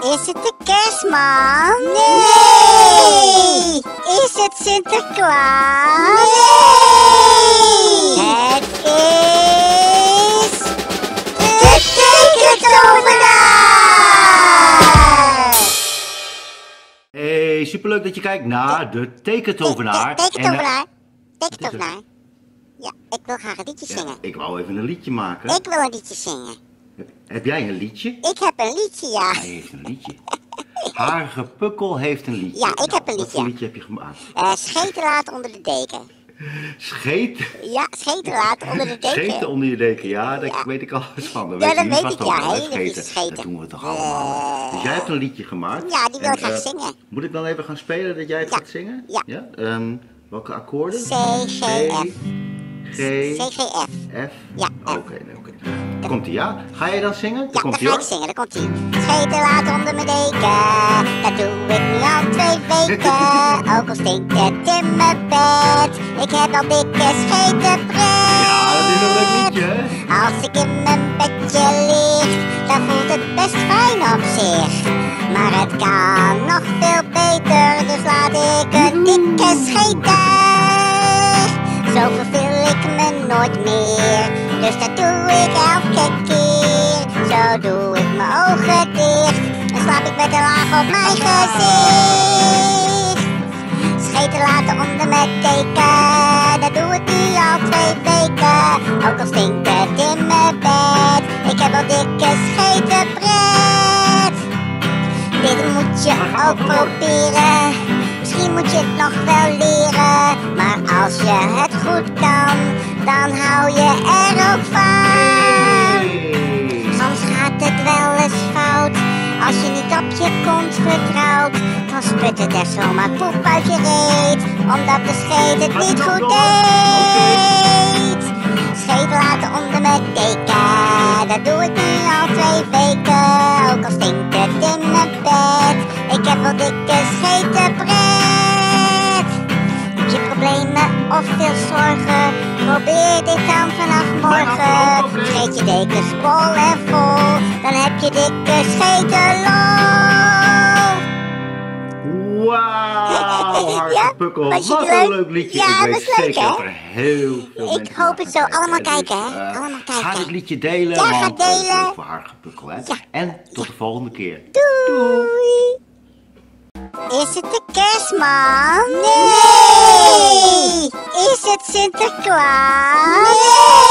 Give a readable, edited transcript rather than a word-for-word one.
Is het de kerstman? Nee! Is het Sinterklaas? Nee! Het is... de tekentovenaar! Hey, superleuk dat je kijkt naar de tekentovenaar. Tekentovenaar. Tekentovenaar. Ja, ik wil graag een liedje zingen. Ja, ik wou even een liedje maken. Ik wil een liedje zingen. Heb jij een liedje? Ik heb een liedje, ja. Hij heeft een liedje. Harige Pukkel heeft een liedje. Ja, ik heb een liedje. Wat voor liedje heb je gemaakt? Scheten laten onder de deken. Scheet? Ja, scheten laten onder de deken. Scheten onder je deken, ja, daar weet ik alles van. Ja, dat weet ik, ja, hele scheten. vieze scheten. Dat doen we toch allemaal. Dus jij hebt een liedje gemaakt? Ja, die wil ik graag zingen. Moet ik dan even gaan spelen dat jij het gaat zingen? Ja. Welke akkoorden? C, G, F. G, C, G, F. F? Ja, F. Oké. Komt-ie, ja? Ga je dan zingen? Ja, dan ga ik zingen, daar komt ie. Scheten laten onder mijn deken, dat doe ik nu al 2 weken. Ook al stinkt het in mijn bed, ik heb al dikke schetenpret. Ja, dat is een leuk liedje, hè? Als ik in mijn bedje lig, dan voelt het best fijn op zich. Maar het kan nog veel beter, dus laat ik een dikke scheten. Zo verveel ik me nooit meer, dus dat doe ik elke keer. Zo doe ik mijn ogen dicht en slaap ik met een laag op mijn gezicht. Scheten laten onder mijn deken, dat doe ik nu al 2 weken. Ook al stinkt het in mijn bed, ik heb al dikke schetenpret. Dit moet je ook proberen, misschien moet je het nog wel leren. Maar als je het goed kan, dan hou je er ook van. Soms gaat het wel eens fout, als je niet op je kont vertrouwt. Dan sput het er zomaar poep uit je reet, omdat de scheet het niet goed deed. Scheet laten onder mijn deken, dat doe ik nu al 2 weken. Ook al stinkt het in mijn bed, ik heb wel dikke schetenpret. Heb je problemen of veel zorgen, probeer dit dan vanaf morgen. Scheet je dekens bol en vol, dan heb je dikke schetenlol. Wauw, Harige Pukkel, was je wat het een leuk? leuk liedje. Ja, Ik dat weet is leuk, zeker hè? dat er heel veel mensen Ik hoop het zo. naar gaan Allemaal kijken. kijken, hè? Dus, Allemaal kijken. Ga het liedje delen, Ja, ga want delen. het is leuk voor Harige Pukkel, hè? Ja. En tot de volgende keer. Doei! Is het de kerstman? Nee! Is het Sinterklaas? Nee!